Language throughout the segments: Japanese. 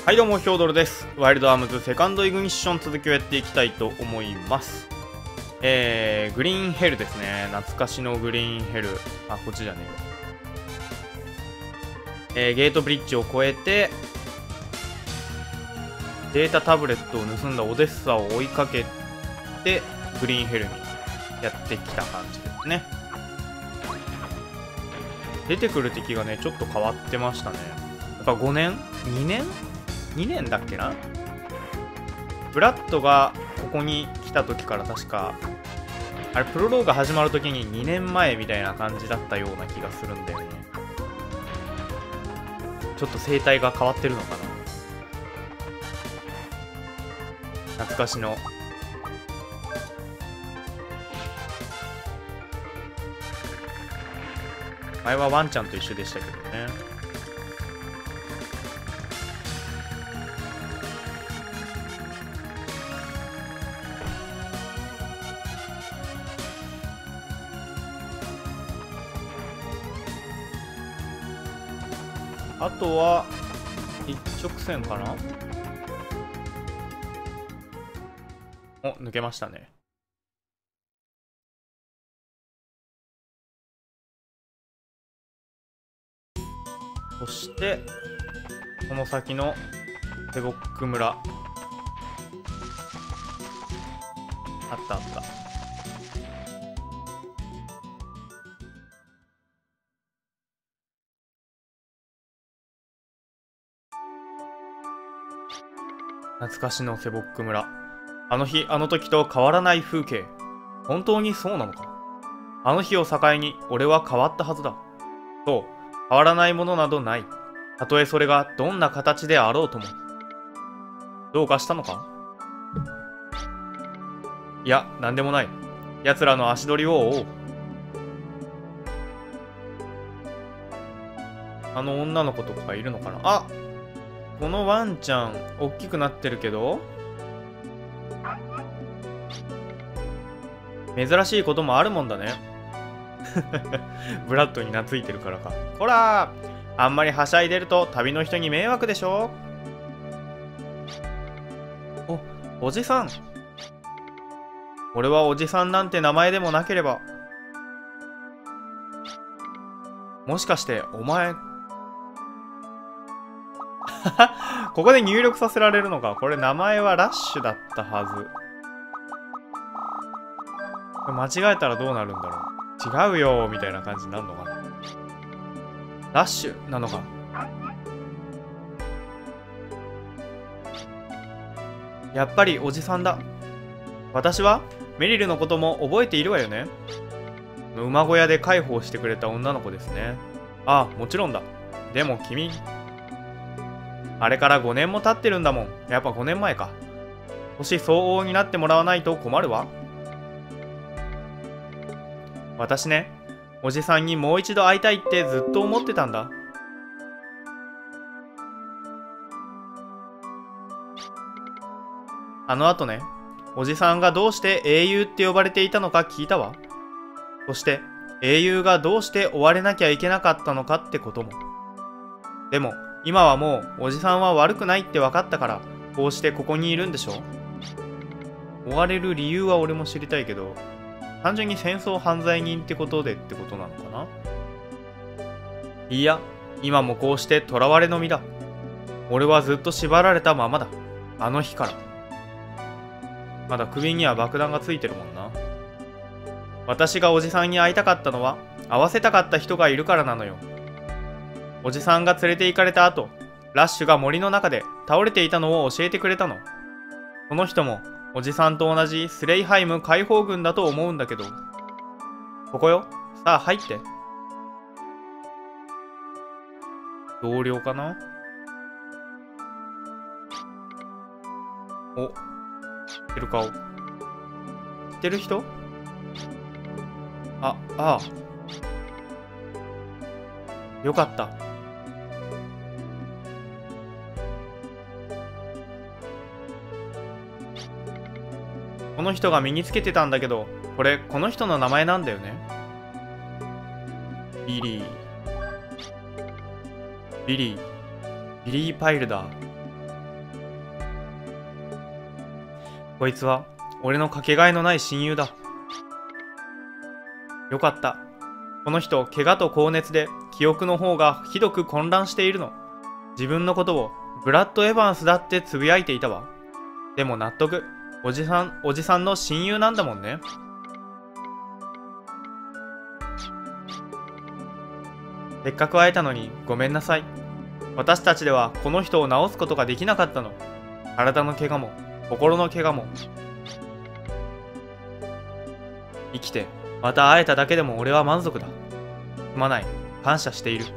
はいどうもヒョードルです。ワイルドアームズセカンドイグニッション続きをやっていきたいと思います。グリーンヘルですね。懐かしのグリーンヘル。あ、こっちじゃねえよ。ゲートブリッジを越えてデータタブレットを盗んだオデッサを追いかけてグリーンヘルにやってきた感じですね。出てくる敵がねちょっと変わってましたね。やっぱ5年 ?2 年 ?2 年だっけな。ブラッドがここに来た時から確かあれプロローグ始まる時に2年前みたいな感じだったような気がするんだよね。ちょっと生態が変わってるのかな。懐かしの前はワンちゃんと一緒でしたけどね。あとは一直線かな。お、抜けましたね。そしてこの先のセボック村あったあった。懐かしのセボック村。あの日あの時と変わらない風景。本当にそうなのか。あの日を境に俺は変わったはずだ。そう、変わらないものなどない。たとえそれがどんな形であろうとも。どうかしたのか。いや、なんでもない。奴らの足取りを追おう。あの女の子とかいるのかな。あ、このワンちゃん大きくなってるけど珍しいこともあるもんだね。ブラッドに懐いてるからか。ほらあんまりはしゃいでると旅の人に迷惑でしょ。おじさん。俺はおじさんなんて名前でもなければ。もしかしてお前ここで入力させられるのか。これ名前はラッシュだったはず。間違えたらどうなるんだろう。違うよみたいな感じになるのかな。ラッシュなのか。やっぱりおじさんだ。私はメリルのことも覚えているわよね。馬小屋で介抱してくれた女の子ですね。ああ、もちろんだ。でも君、あれから5年も経ってるんだもん。やっぱ5年前か。年相応になってもらわないと困るわ。私ね、おじさんにもう一度会いたいってずっと思ってたんだ。あの後ね、おじさんがどうして英雄って呼ばれていたのか聞いたわ。そして英雄がどうして追われなきゃいけなかったのかってことも。でも今はもうおじさんは悪くないって分かったからこうしてここにいるんでしょ。追われる理由は俺も知りたいけど、単純に戦争犯罪人ってことでってことなのかな。いや、今もこうして囚われの身だ。俺はずっと縛られたままだ。あの日から。まだ首には爆弾がついてるもんな。私がおじさんに会いたかったのは会わせたかった人がいるからなのよ。おじさんが連れて行かれた後、ラッシュが森の中で倒れていたのを教えてくれたの。この人もおじさんと同じスレイハイム解放軍だと思うんだけど。ここよ。さあ入って。同僚かな。お、知ってる顔。知ってる人。ああ。よかった。この人が身につけてたんだけど、これこの人の名前なんだよね。ビリー。ビリーパイルダー。 こいつは俺のかけがえのない親友だ。よかった。この人、怪我と高熱で記憶の方がひどく混乱しているの。自分のことをブラッド・エヴァンスだってつぶやいていたわ。でも納得。おじさんの親友なんだもんね。せっかく会えたのにごめんなさい。私たちではこの人を治すことができなかったの。体の怪我も心の怪我も。生きてまた会えただけでも俺は満足だ。すまない。感謝している。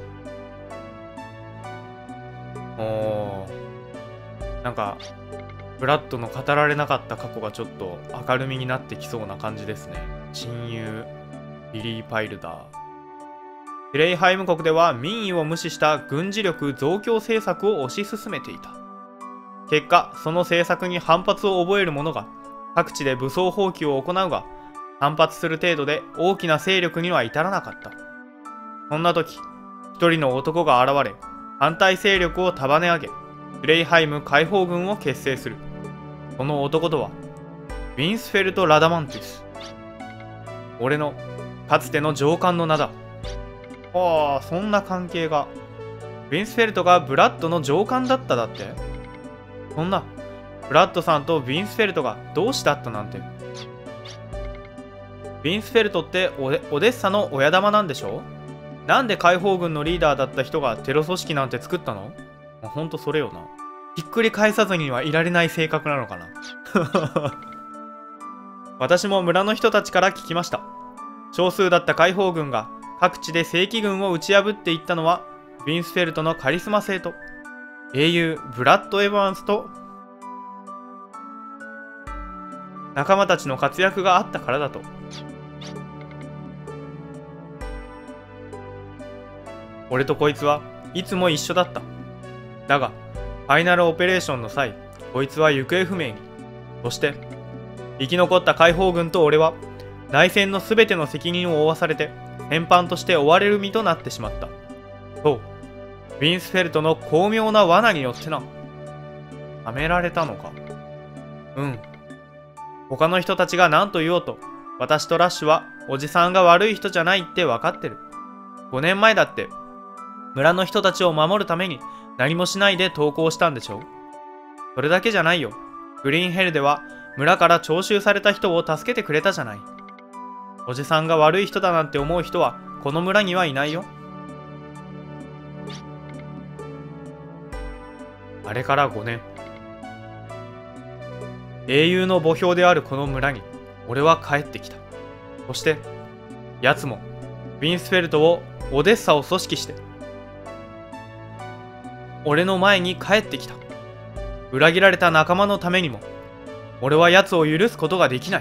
なんかブラッドの語られなかった過去がちょっと明るみになってきそうな感じですね。親友ビリー・パイルダー。フレイハイム国では民意を無視した軍事力増強政策を推し進めていた。結果、その政策に反発を覚える者が各地で武装蜂起を行うが、反発する程度で大きな勢力には至らなかった。そんな時、一人の男が現れ、反対勢力を束ね上げ、フレイハイム解放軍を結成する。その男とは、ウィンスフェルト・ラダマンティス。俺のかつての上官の名だ。ああ、そんな関係が。ウィンスフェルトがブラッドの上官だっただって？そんな、ブラッドさんとウィンスフェルトが同志だったなんて。ウィンスフェルトってオデッサの親玉なんでしょ？なんで解放軍のリーダーだった人がテロ組織なんて作ったの？ほんとそれよな。ひっくり返さずにはいられない性格なのかな。私も村の人たちから聞きました。少数だった解放軍が各地で正規軍を打ち破っていったのは、ウィンスフェルトのカリスマ性と、英雄ブラッド・エヴァンスと仲間たちの活躍があったからだと。俺とこいつはいつも一緒だった。だが、ファイナルオペレーションの際、こいつは行方不明に。そして、生き残った解放軍と俺は、内戦のすべての責任を負わされて、戦犯として追われる身となってしまった。そう、ウィンスフェルトの巧妙な罠によってな。はめられたのか。うん。他の人たちが何と言おうと、私とラッシュはおじさんが悪い人じゃないって分かってる。5年前だって、村の人たちを守るために何もしないで投降したんでしょう。それだけじゃないよ。グリーンヘルでは村から徴収された人を助けてくれたじゃない。おじさんが悪い人だなんて思う人はこの村にはいないよ。あれから5年。英雄の墓標であるこの村に俺は帰ってきた。そして奴もウィンスフェルトをオデッサを組織して俺の前に帰ってきた。裏切られた仲間のためにも俺は奴を許すことができない。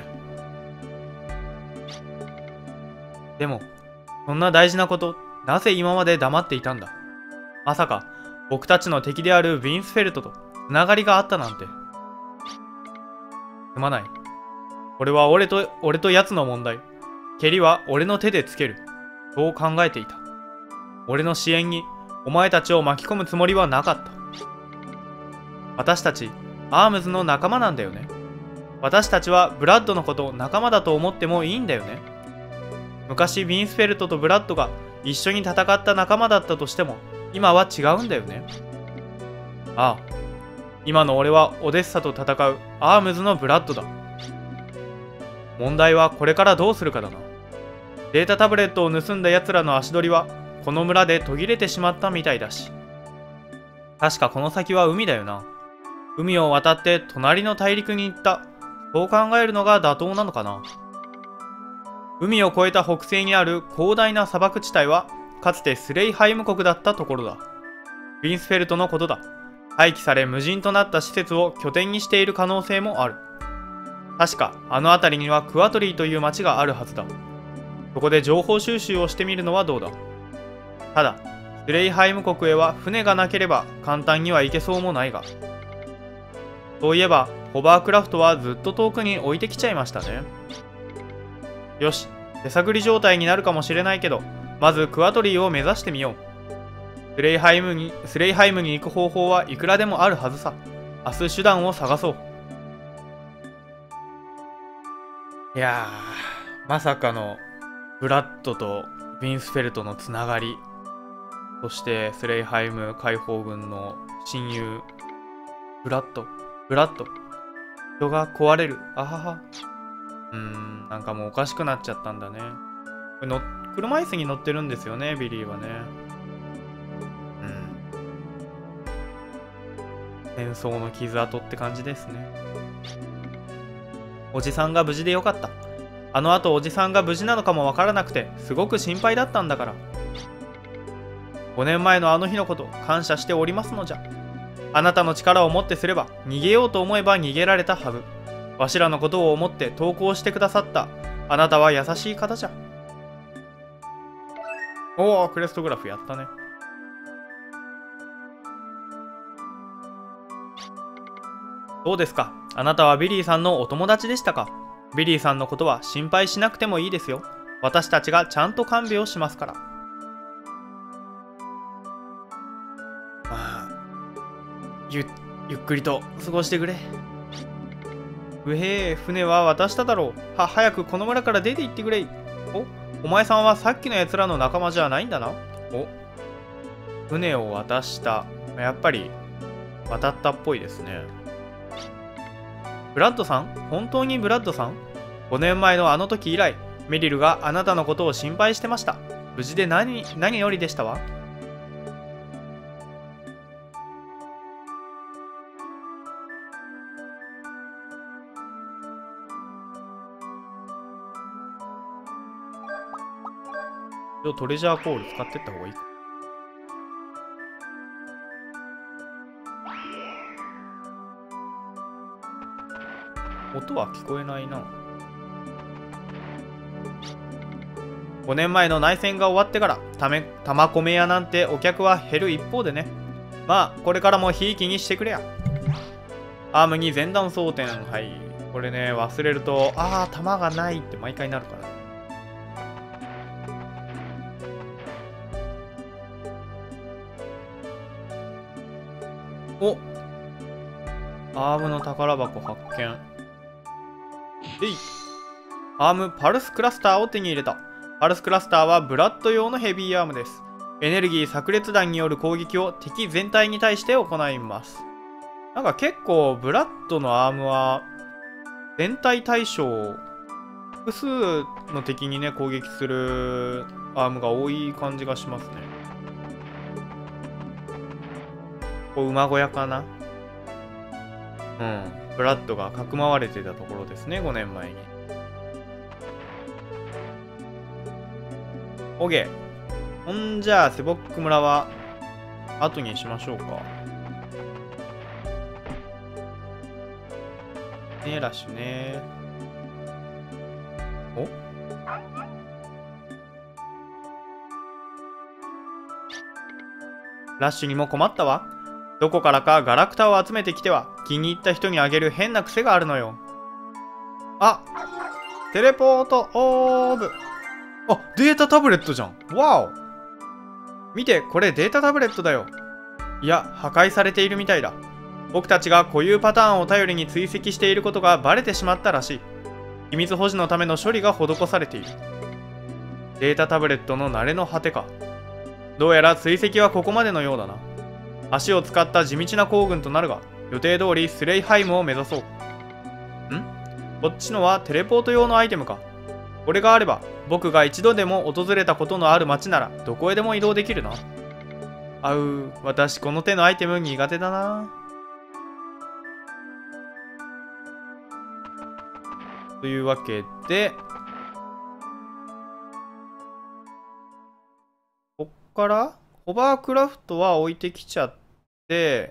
でもそんな大事なこと、なぜ今まで黙っていたんだ。まさか僕たちの敵であるウィンスフェルトとつながりがあったなんて。すまない。これは俺と奴の問題。蹴りは俺の手でつける。そう考えていた。俺の支援にお前たちを巻き込むつもりはなかった。私たちアームズの仲間なんだよね。私たちはブラッドのことを仲間だと思ってもいいんだよね。昔ウィンスフェルトとブラッドが一緒に戦った仲間だったとしても今は違うんだよね。ああ、今の俺はオデッサと戦うアームズのブラッドだ。問題はこれからどうするかだな。データタブレットを盗んだ奴らの足取りはこの村で途切れてしまったみたいだし。確かこの先は海だよな。海を渡って隣の大陸に行った。そう考えるのが妥当なのかな。海を越えた北西にある広大な砂漠地帯はかつてスレイハイム国だったところだ。ウィンスフェルトのことだ。廃棄され無人となった施設を拠点にしている可能性もある。確かあの辺りにはクワトリーという町があるはずだ。そこで情報収集をしてみるのはどうだ。ただスレイハイム国へは船がなければ簡単には行けそうもないが。そういえばホバークラフトはずっと遠くに置いてきちゃいましたね。よし、手探り状態になるかもしれないけど、まずクワトリーを目指してみよう。スレイハイムに行く方法はいくらでもあるはずさ。明日手段を探そう。 いやー、まさかのブラッドとウィンスフェルトのつながり、そしてスレイハイム解放軍の親友、ブラッド、人が壊れる。あはは。なんかもうおかしくなっちゃったんだね。これ車椅子に乗ってるんですよね、ビリーはね。戦争の傷跡って感じですね。おじさんが無事でよかった。あの後おじさんが無事なのかもわからなくてすごく心配だったんだから。5年前のあの日のこと感謝しておりますのじゃ。あなたの力をもってすれば逃げようと思えば逃げられたはず。わしらのことを思って投降してくださったあなたは優しい方じゃ。おお、クレストグラフやったね。どうですか、あなたはビリーさんのお友達でしたか。ビリーさんのことは心配しなくてもいいですよ。私たちがちゃんと看病しますから。まあ、ゆっくりと過ごしてくれ。うへえ、船は渡しただろう。早くこの村から出て行ってくれ。お前さんはさっきのやつらの仲間じゃないんだな。船を渡した。やっぱり渡ったっぽいですね。ブラッドさん、本当にブラッドさん。5年前のあの時以来、メリルがあなたのことを心配してました。無事で何よりでしたわ。トレジャーコール使ってった方がいいか。音は聞こえないな。5年前の内戦が終わってから玉米屋なんてお客は減る一方でね。まあこれからもひいきにしてくれや。アームに前段装填。はい、これね忘れると弾がないって毎回なるから。アームの宝箱発見。アームパルスクラスターを手に入れた。パルスクラスターはブラッド用のヘビーアームです。エネルギー炸裂弾による攻撃を敵全体に対して行います。なんか結構ブラッドのアームは全体対象複数の敵にね攻撃するアームが多い感じがしますね。馬小屋かな。ブラッドがかくまわれてたところですね、5年前に。オゲ。ほんじゃあセボック村は後にしましょうか。ねえラッシュね。ラッシュにも困ったわ。どこからかガラクタを集めてきては気に入った人にあげる変な癖があるのよ。テレポートオーブ。データタブレットじゃん。わお。見て、これデータタブレットだよ。いや、破壊されているみたいだ。僕たちが固有パターンを頼りに追跡していることがバレてしまったらしい。秘密保持のための処理が施されている。データタブレットの慣れの果てか。どうやら追跡はここまでのようだな。足を使った地道な行軍となるが、予定通りスレイハイムを目指そう。こっちのはテレポート用のアイテムか。これがあれば、僕が一度でも訪れたことのある街ならどこへでも移動できるな。私この手のアイテム苦手だな。というわけで、こっからホバークラフトは置いてきちゃって、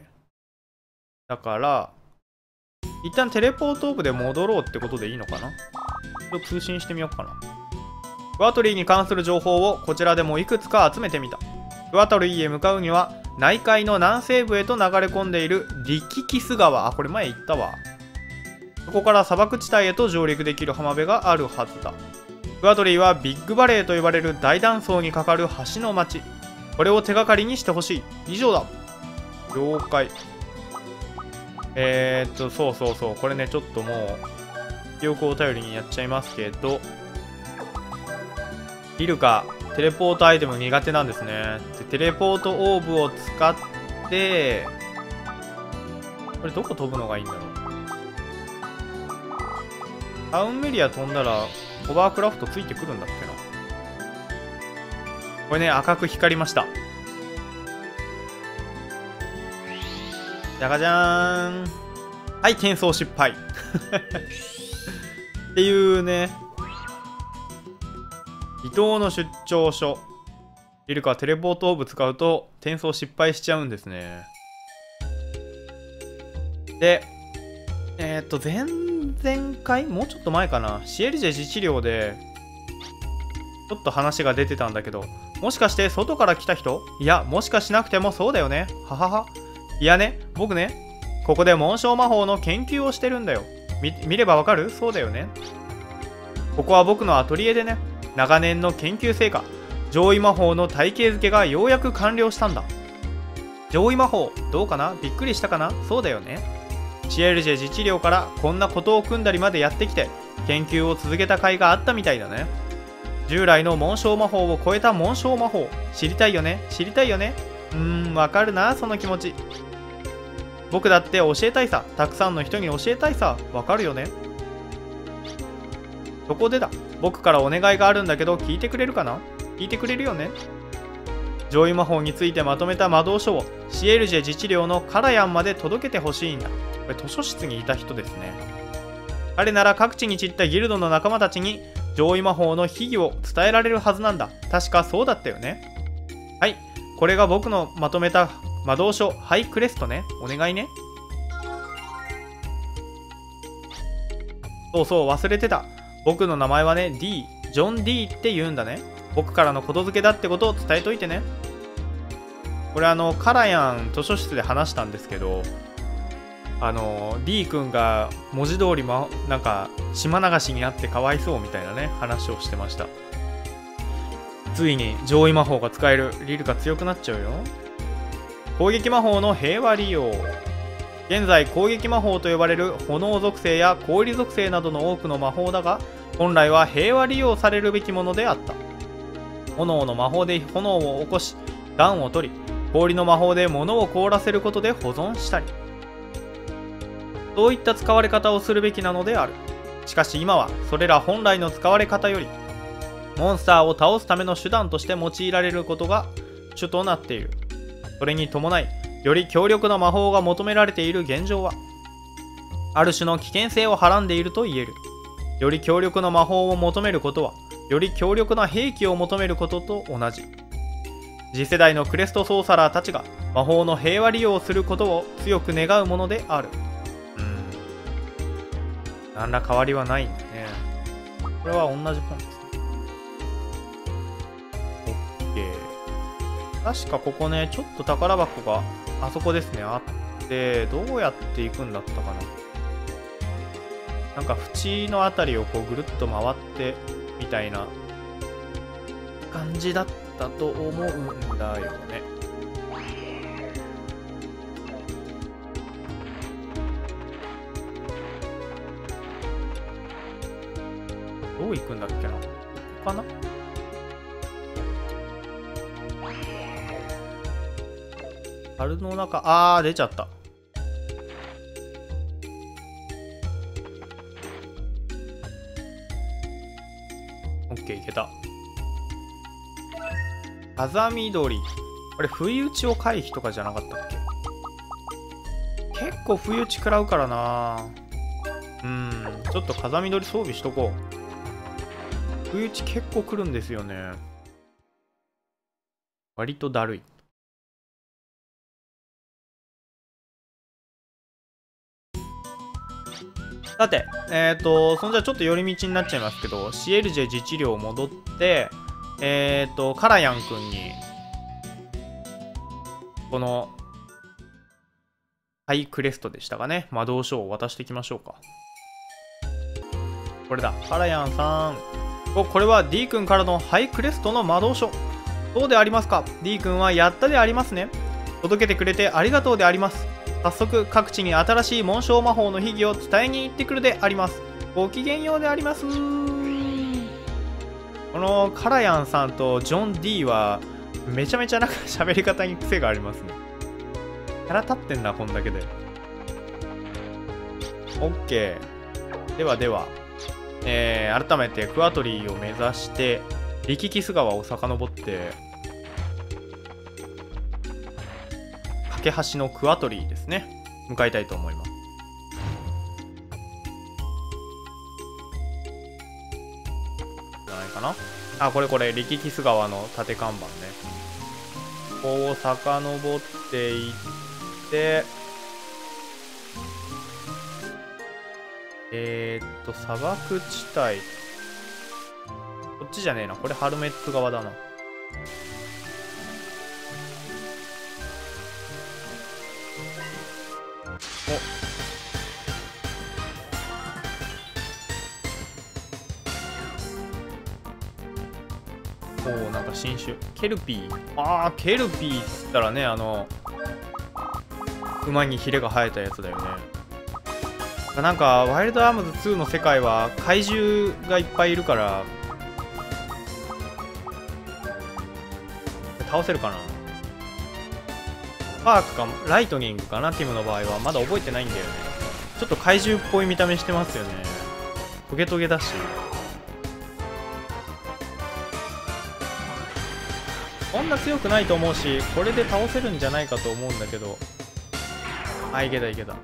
だから一旦テレポートオブで戻ろうってことでいいのかな。ちょっと通信してみようかな。クワトリーに関する情報をこちらでもいくつか集めてみた。クワトリーへ向かうには内海の南西部へと流れ込んでいるリキキス川。これ前言ったわ。そこから砂漠地帯へと上陸できる浜辺があるはずだ。クワトリーはビッグバレーと呼ばれる大断層にかかる橋の町。これを手がかりにしてほしい。以上だ。了解。そう。これね、ちょっともう、 記憶を頼りにやっちゃいますけど、リルカ、テレポートアイテム苦手なんですね。で、テレポートオーブを使って、これどこ飛ぶのがいいんだろう。タウンメリア飛んだら、ホバークラフトついてくるんだっけな。これね、赤く光りました。じゃがじゃーん。はい、転送失敗。っていうね。離島の出張所。リルカはテレポートオーブ使うと転送失敗しちゃうんですね。で、前々回もうちょっと前かな。シエルジェ自治領で、ちょっと話が出てたんだけど、もしかして外から来た人？いや、もしかしなくてもそうだよね。ははは。いやね、僕ね、ここで紋章魔法の研究をしてるんだよ。見ればわかる？そうだよね。ここは僕のアトリエでね、長年の研究成果、上位魔法の体系付けがようやく完了したんだ。上位魔法、どうかな？びっくりしたかな？そうだよね。シエルジェ自治領からこんなことを組んだりまでやってきて、研究を続けた甲斐があったみたいだね。従来の紋章魔法を超えた紋章魔法、知りたいよね？知りたいよね？わかるな、その気持ち。僕だって教えたいさ。たくさんの人に教えたいさ。わかるよね。そこでだ。僕からお願いがあるんだけど、聞いてくれるかな？聞いてくれるよね。上位魔法についてまとめた魔導書をシエルジェ自治領のカラヤンまで届けてほしいんだ。これ図書室にいた人ですね。彼なら各地に散ったギルドの仲間たちに上位魔法の秘技を伝えられるはずなんだ。確かそうだったよね。はい、これが僕のまとめた魔導書ハイクレストね。お願いね。そうそう、忘れてた。僕の名前はね、D、ジョン D って言うんだね。僕からのことづけだってことを伝えといてね。これカラヤン図書室で話したんですけど、D 君が文字通り、なんか島流しにあってかわいそうみたいなね話をしてました。ついに上位魔法が使える。リルカ強くなっちゃうよ。攻撃魔法の平和利用。現在攻撃魔法と呼ばれる炎属性や氷属性などの多くの魔法だが、本来は平和利用されるべきものであった。炎の魔法で炎を起こし暖を取り、氷の魔法で物を凍らせることで保存したり、そういった使われ方をするべきなのである。しかし今はそれら本来の使われ方よりモンスターを倒すための手段として用いられることが主となっている。それに伴いより強力な魔法が求められている現状は、ある種の危険性をはらんでいると言える。より強力な魔法を求めることは、より強力な兵器を求めることと同じ。次世代のクレストソーサラーたちが魔法の平和利用をすることを強く願うものである。何ら変わりはないんだね。これは同じ本ですね。OK。確かここね、ちょっと宝箱があそこですね、あって、どうやって行くんだったかな。なんか縁のあたりをこうぐるっと回ってみたいな感じだったと思うんだよね。どう行くんだっけな。ここかな。樽の中、出ちゃった。オッケー、いけた。風見鳥。これ、不意打ちを回避とかじゃなかったっけ？結構不意打ち食らうからな。ちょっと風見鳥装備しとこう。不意打ち結構来るんですよね。割とだるい。さて、そんじゃちょっと寄り道になっちゃいますけど、シエルジェ自治領戻って、カラヤン君に、この、ハイクレストでしたかね、魔導書を渡していきましょうか。これだ、カラヤンさん。これは D 君からのハイクレストの魔導書。そうでありますか。D 君はやったでありますね。届けてくれてありがとうであります。早速各地に新しい紋章魔法の秘技を伝えに行ってくるであります。 ごきげんようであります。このカラヤンさんとジョン D はめちゃめちゃなんか喋り方に癖がありますね。キャラ立ってんな、こんだけで。OK。ではでは、改めてクワトリーを目指して、リキキス川を遡って、架け橋のクワトリーですね。向かいたいと思います。じゃないかな。あ、これ、リキキス川の縦看板ね。ここを遡っていって、砂漠地帯。こっちじゃねえな。これハルメッツ側だな。お、なんか新種。ケルピー。ああ、ケルピーっつったらね、馬にヒレが生えたやつだよね。なんか、ワイルドアームズ2の世界は怪獣がいっぱいいるから、倒せるかな。パークか、ライトニングかな、ティムの場合は。まだ覚えてないんだよね。ちょっと怪獣っぽい見た目してますよね。トゲトゲだし。そんな強くないと思うし、これで倒せるんじゃないかと思うんだけど。あ、いけたいけた。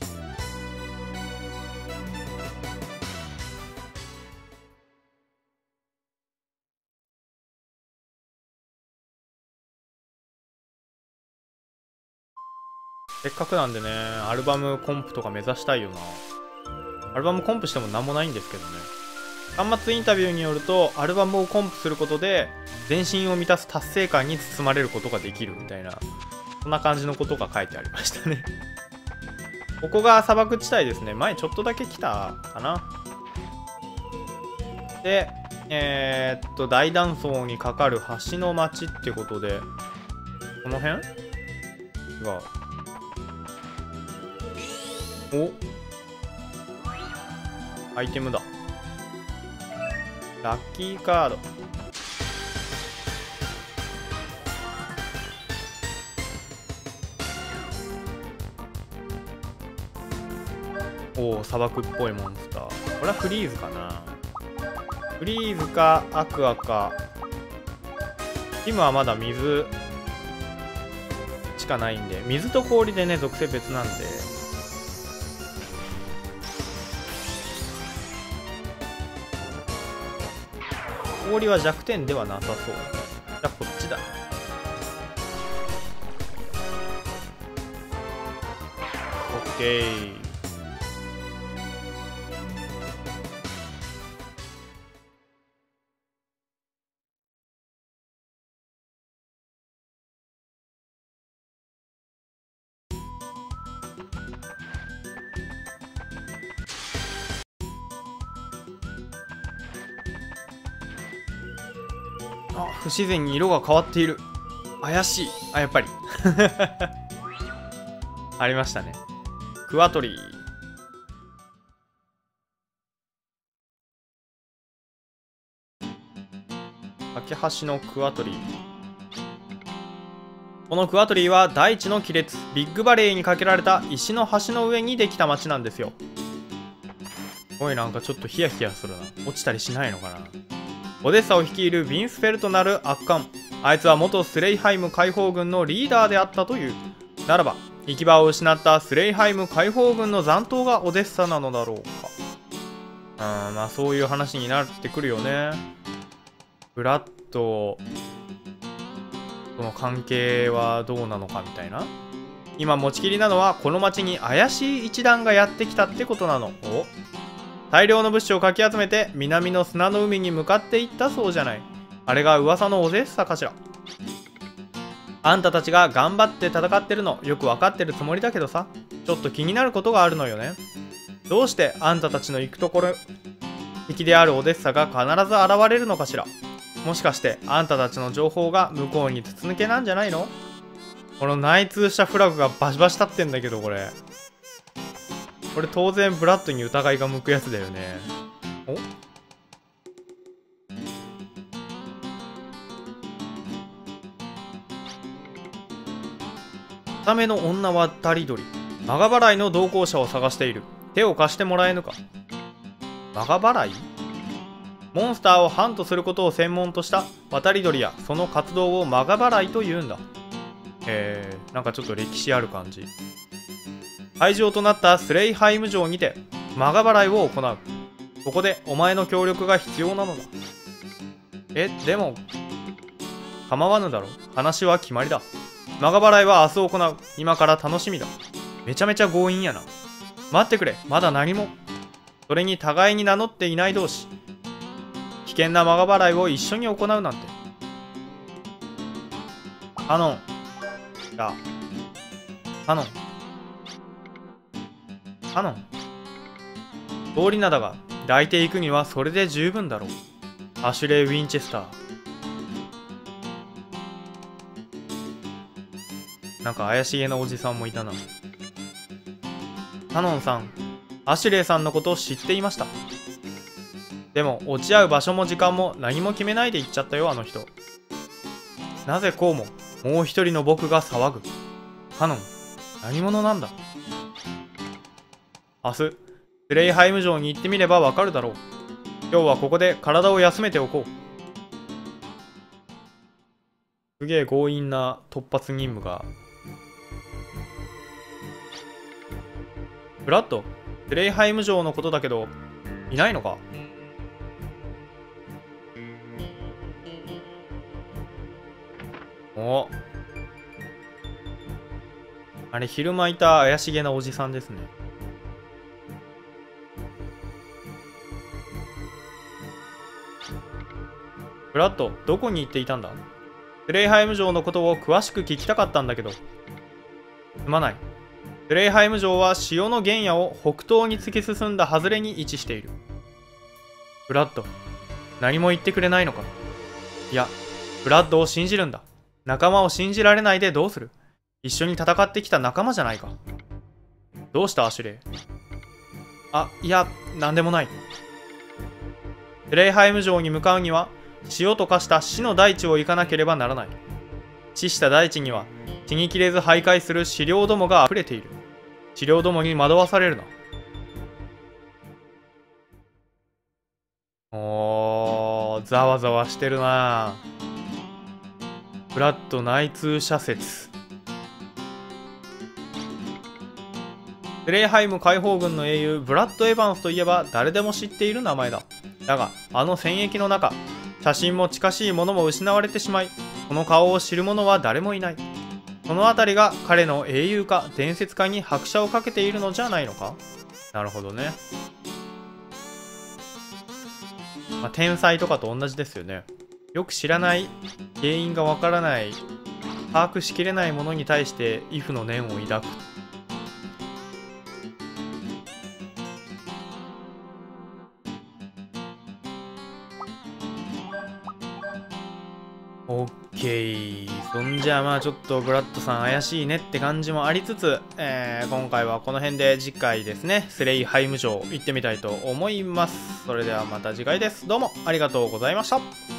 せっかくなんでね、アルバムコンプとか目指したいよな。アルバムコンプしてもなんもないんですけどね。端末インタビューによると、アルバムをコンプすることで全身を満たす達成感に包まれることができるみたいな、そんな感じのことが書いてありましたね。ここが砂漠地帯ですね。前ちょっとだけ来たかな。で、大断層にかかる橋の町ってことで、この辺が、お、アイテムだ。ラッキーカード。おお、砂漠っぽいモンスター。これはフリーズかな。フリーズかアクアか。今はまだ水しかないんで、水と氷でね、属性別なんで。氷は弱点ではなさそう。じゃあこっちだ。オッケー。あ、不自然に色が変わっている。怪しい。あ、やっぱり。ありましたね。クワトリー。架け橋のクワトリー。このクワトリーは大地の亀裂、ビッグバレーに架けられた石の橋の上にできた町なんですよ。すごい、なんかちょっとヒヤヒヤするな。落ちたりしないのかな。オデッサを率いるヴィンスフェルトなる悪漢。あいつは元スレイハイム解放軍のリーダーであったという。ならば行き場を失ったスレイハイム解放軍の残党がオデッサなのだろうか。まあそういう話になってくるよね。ブラッドとの関係はどうなのかみたいな。今持ちきりなのはこの町に怪しい一団がやってきたってことなの。お、大量の物資をかき集めて南の砂の海に向かっていったそうじゃない。あれが噂のオデッサかしら。あんたたちが頑張って戦ってるのよく分かってるつもりだけどさ、ちょっと気になることがあるのよね。どうしてあんたたちの行くところ敵であるオデッサが必ず現れるのかしら。もしかしてあんたたちの情報が向こうに筒抜けなんじゃないの。この内通したフラグがバシバシ立ってんだけど、これこれ当然ブラッドに疑いが向くやつだよね。お、ための女はダリドリ。マガ払いの同行者を探している。手を貸してもらえぬか。マガ払い？モンスターをハントすることを専門とした渡り鳥やその活動をマガ払いと言うんだ。なんかちょっと歴史ある感じ。会場となったスレイハイム城にてマガ払いを行う。ここでお前の協力が必要なのだ。でも構わぬだろ。話は決まりだ。マガ払いは明日行う。今から楽しみだ。めちゃめちゃ強引やな。待ってくれ、まだ何も。それに互いに名乗っていない同士。危険なマガ払いを一緒に行うなんて。カノン。じゃあ。カノン。カノン。通り名だが、抱いていくにはそれで十分だろう。アシュレイ・ウィンチェスター。なんか怪しげなおじさんもいたな。カノンさん、アシュレイさんのことを知っていました。でも落ち合う場所も時間も何も決めないで行っちゃったよ、あの人。なぜこうももう一人の僕が騒ぐ。カノン、何者なんだ。明日スレイハイム城に行ってみればわかるだろう。今日はここで体を休めておこう。すげえ強引な突発任務が。ブラッド、スレイハイム城のことだけどいないのか。お、あれ昼間いた怪しげなおじさんですね。ブラッド、どこに行っていたんだ。スレイハイム城のことを詳しく聞きたかったんだけど。すまない。スレイハイム城は潮の原野を北東に突き進んだ外れに位置している。ブラッド、何も言ってくれないのか。いや、ブラッドを信じるんだ。仲間を信じられないでどうする。一緒に戦ってきた仲間じゃないか。どうしたアシュレイ。いや、なんでもない。スレイハイム城に向かうには塩と化した死の大地を行かなければならない。死した大地には血に切れず徘徊する死霊どもが溢れている。死霊どもに惑わされるな。ざわざわしてるな。ブラッド内通者説。スレイハイム解放軍の英雄ブラッド・エヴァンスといえば誰でも知っている名前だ。だがあの戦役の中、写真も近しいものも失われてしまい、この顔を知る者は誰もいない。そのあたりが彼の英雄化、伝説化に拍車をかけているのじゃないのか。なるほどね。天才とかと同じですよね。よく知らない、原因がわからない、把握しきれないものに対して畏怖の念を抱く。オッケー。そんじゃあまあちょっとブラッドさん怪しいねって感じもありつつ、今回はこの辺で次回ですね、スレイハイム城行ってみたいと思います。それではまた次回です。どうもありがとうございました。